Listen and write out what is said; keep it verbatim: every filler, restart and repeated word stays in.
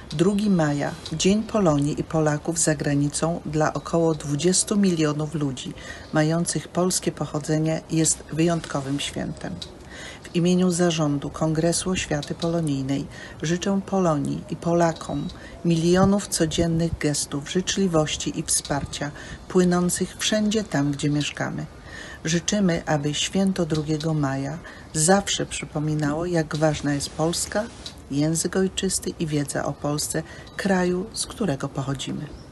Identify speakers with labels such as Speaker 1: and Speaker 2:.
Speaker 1: drugiego maja, Dzień Polonii i Polaków za granicą dla około dwudziestu milionów ludzi mających polskie pochodzenie jest wyjątkowym świętem. W imieniu Zarządu Kongresu Oświaty Polonijnej życzę Polonii i Polakom milionów codziennych gestów życzliwości i wsparcia płynących wszędzie tam, gdzie mieszkamy. Życzymy, aby święto drugiego maja zawsze przypominało, jak ważna jest Polska, język ojczysty i wiedza o Polsce, kraju, z którego pochodzimy.